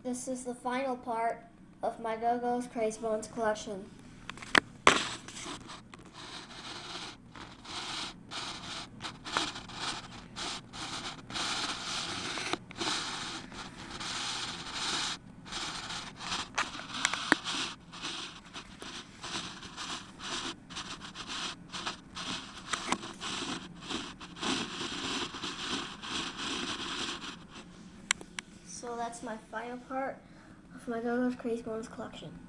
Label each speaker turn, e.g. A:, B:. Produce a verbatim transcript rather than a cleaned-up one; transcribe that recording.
A: This is the final part of my Gogos Crazy Bones collection. So that's my final part of my Gogos Crazy Bones collection.